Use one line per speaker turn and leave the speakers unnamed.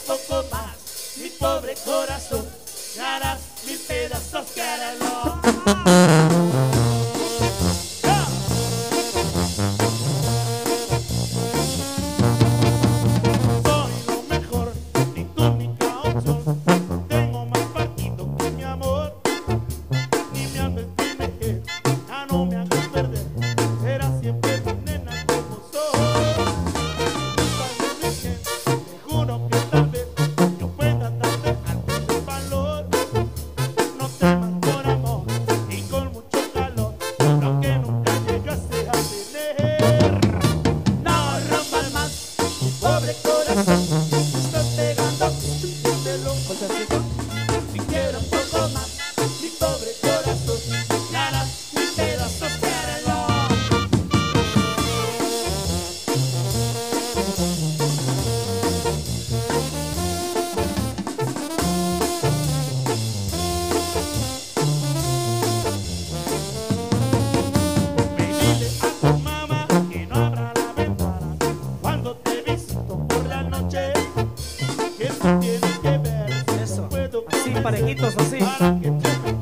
poco más, mi pobre corazón, me harás mil pedazos que harán Soy lo mejor, ni tu única opción. Tengo más partido que mi amor. Ni me hables de meter, ya no me hagas perder. Serás siempre mi nena como soy. Sabes muy bien, te juro que tal vez yo pueda darte algo de valor. No temas por amor y con mucho calor, lo que nunca llegaste a tener. No rompas más mi pobre corazón, me estás pegando, dímelo. Si quiero un poco más, mi pobre corazón, me harás mil pedazos que harán Dile a tu mamá que no abra la ventana cuando te visito por la noche. Que tú tienes que ver si
Eso.
no puedo
Así,
convencer
parejitos, así.
para que te